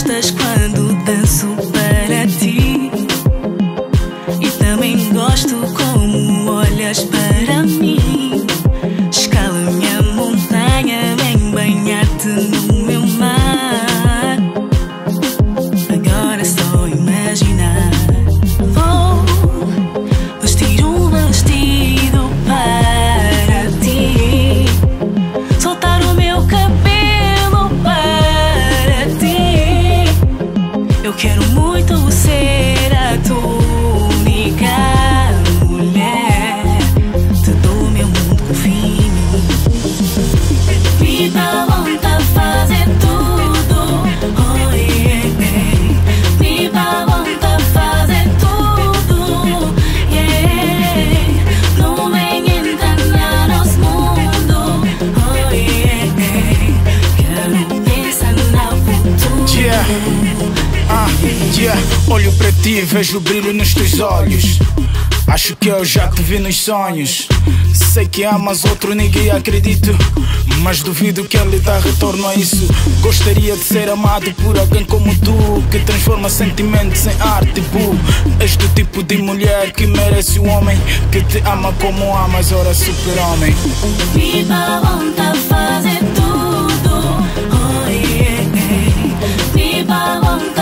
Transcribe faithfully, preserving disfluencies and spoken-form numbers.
gostas quando danço para ti, e também gosto como olhas para mim. Escala minha montanha, vem banhar-te no meu mar. Agora só imaginar. Vou vestir um vestido para ti, soltar o meu cabelo para ti. Eu quero muito ser a tua única mulher. Te dou o meu mundo, confia em mim. Viva vontade de fazer tudo, oh yeah. Viva vontade de fazer tudo, yeah. Não vem entrar no nosso mundo, oh yeah. Quero pensar no futuro. Yeah. Ah, yeah. Olho para ti e vejo o brilho nos teus olhos. Acho que eu já te vi nos sonhos. Sei que amas outro, ninguém acredito, mas duvido que ele dá retorno a isso. Gostaria de ser amado por alguém como tu, que transforma sentimentos em arte, boo. És do tipo de mulher que merece um homem que te ama como amas, ora super-homem. Viva a vontade de fazer tudo, oh yeah. Viva a vontade